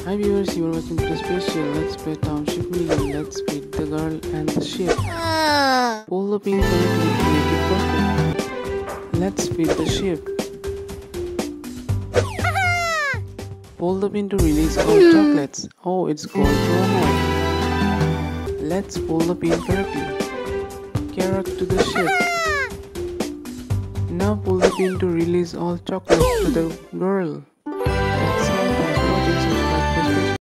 Hi viewers, you are watching the special Let's Play Township Million. Let's feed the girl and the sheep. Pull the pin correctly to make it perfect. Let's feed the sheep. Pull the pin to release all chocolates. Oh, it's gone to a hole. Let's pull the pin correctly. Carrot to the sheep. Now pull the pin to release all chocolates to the girl.